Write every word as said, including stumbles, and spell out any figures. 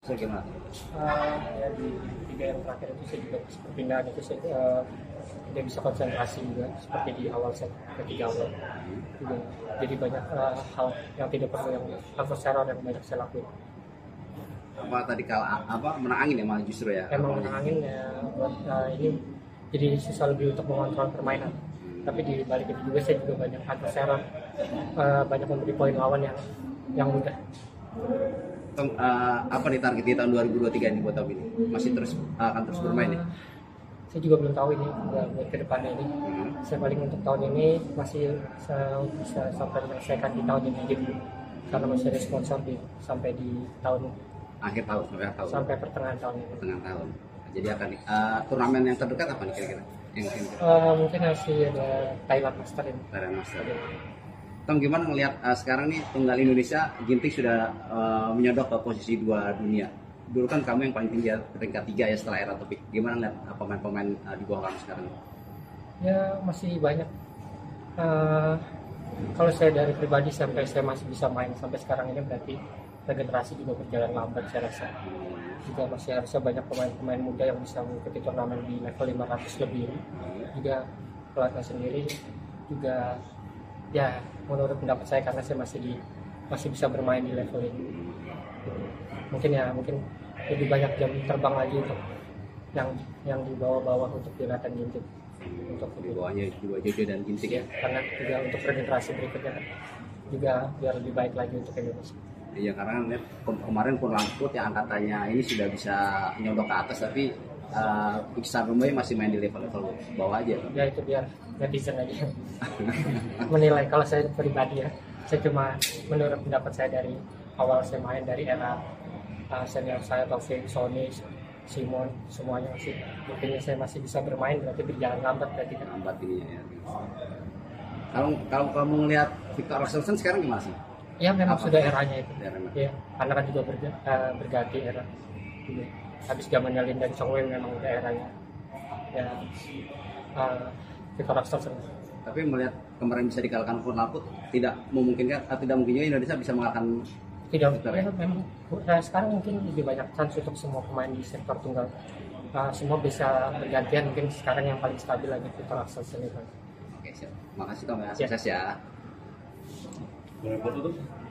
Saya gimana? Uh, ya di tiga yang terakhir itu saya juga perpindahan itu saya uh, tidak bisa konsentrasi juga seperti di awal set ketiga awal juga. Jadi banyak uh, hal yang tidak perlu yang counter error yang banyak saya lakuin. Apa tadi kalah apa menang angin ya malah justru ya? Emang menang angin ya buat uh, ini jadi susah lebih untuk mengontrol permainan. Hmm. Tapi di balik itu juga saya juga banyak counter error, uh, banyak memberi poin lawan yang yang mudah. Tong, uh, apa nih target di tahun dua ribu dua puluh tiga ini buat Tom ini? Masih terus uh, akan terus bermain nih? Uh, saya juga belum tahu ini buat ke depannya ini. Hmm. Saya paling untuk tahun ini masih bisa sampai menyelesaikan di tahun ini gitu. Karena masih ada sponsor di sampai di tahun akhir tahun sampai tahun. Sampai pertengahan tahun ini. Pertengahan tahun. Jadi akan uh, turnamen yang terdekat apa nih kira-kira? Yang mungkin, uh, mungkin masih ada Thailand Master ini. Thailand Master. Ya. Tom, gimana melihat uh, sekarang nih tunggal Indonesia Ginting sudah uh, menyodok ke posisi dua dunia. Dulu kan kamu yang paling tinggi peringkat tiga ya setelah era Topik. Gimana lihat uh, pemain-pemain uh, di bawah kamu sekarang? Ya masih banyak. Uh, kalau saya dari pribadi sampai saya masih bisa main sampai sekarang ini berarti regenerasi juga berjalan lambat saya rasa. Juga masih harusnya banyak pemain-pemain muda yang bisa mengikuti turnamen di level lima ratus lebih. Juga pelatih sendiri juga ya menurut pendapat saya karena saya masih di masih bisa bermain di level ini. Mungkin ya mungkin lebih banyak jam terbang lagi untuk yang yang di bawah-bawah untuk Jonathan Ginting. Untuk di bawahnya juga Jojo dan Ginting ya. Karena juga untuk regenerasi berikutnya juga biar lebih baik lagi untuk Indonesia. Iya, karena lihat kemarin pun Langkut yang angkatannya ini sudah bisa nyodok ke atas, tapi uh, Iksan Rumbai masih main di level-level bawah aja. Ya itu biar netizen aja menilai. Kalau saya pribadi ya, saya cuma menurut pendapat saya dari awal saya main dari era uh, senior saya Taufik, Sony, Simon, semuanya masih buktinya saya masih bisa bermain, berarti berjalan lambat berarti kan. Lambat ini ya. Kalau kalau kamu ngelihat Victor Axelsen sekarang gimana sih? Ya memang apa? Sudah eranya itu. Ya, ya, karena kan juga berga, uh, berganti era. Gitu. Habis zamannya Lin dan Chong Wei memang udah eranya. Ya, uh, Victor Axelsen. Tapi melihat kemarin bisa dikalahkan Purn Laput, tidak memungkinkan, tidak mungkin juga Indonesia bisa mengalahkan. Tidak, ya, memang. Nah, sekarang mungkin lebih banyak chance untuk semua pemain di sektor tunggal. Uh, semua bisa bergantian. Mungkin sekarang yang paling stabil lagi Victor Axelsen itu. Oke, siap. Makasih Tom ya. Sukses ya. Boleh foto tuh?